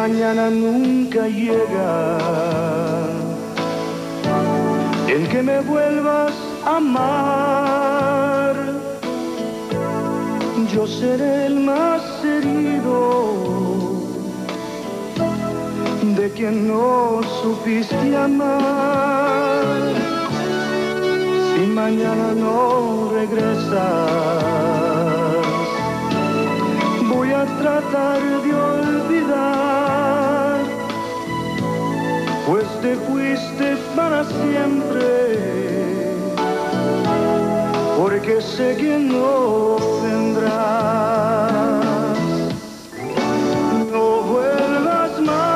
mañana nunca llega, en que me vuelvas a amar, yo seré el más herido de quien no supiste amar. Si mañana no regresas, voy a tratar de olvidar, pues te fuiste para siempre, porque sé que no vendrás. No vuelvas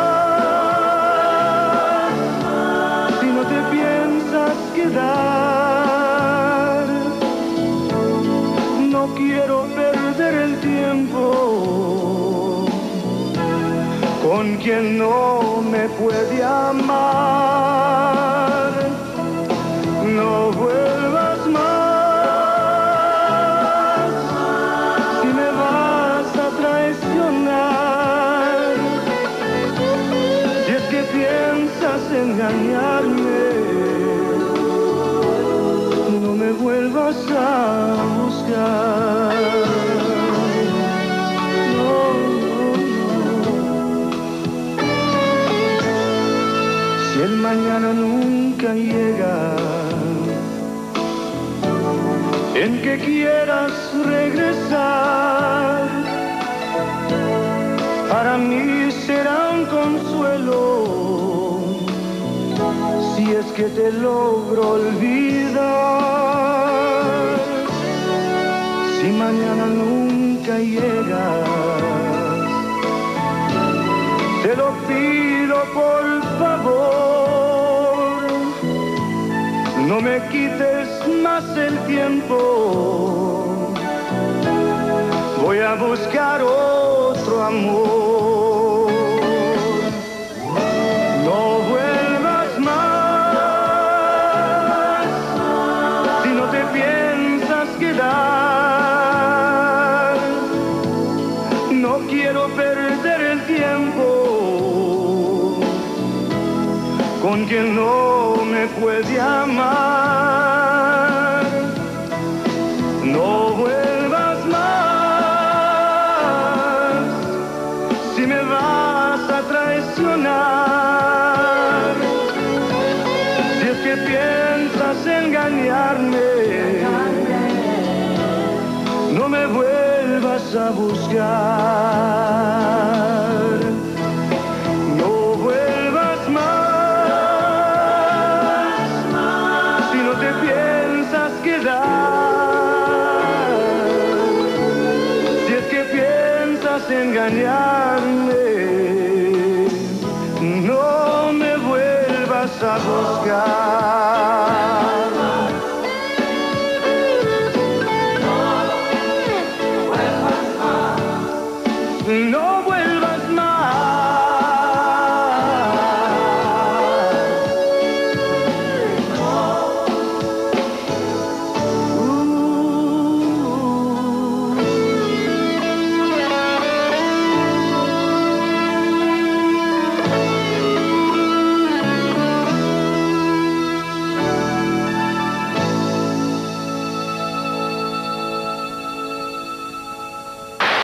más, si no te piensas quedar. No quiero perder el tiempo con quien no me puede amar. No vuelvas más, si me vas a traicionar. Si es que piensas engañarme, no me vuelvas a buscar. El mañana nunca llega, en que quieras regresar, para mí será un consuelo, si es que te logro olvidar. Si mañana nunca llegas, te lo pido por favor, no me quites más el tiempo, voy a buscar otro amor. No vuelvas más, si no te piensas quedar. No quiero perder el tiempo con quien no me puede amar. No vuelvas más, si me vas a traicionar. Si es que piensas engañarme, no me vuelvas a buscar. No vuelvas más, si no te piensas quedar. Si es que piensas engañar,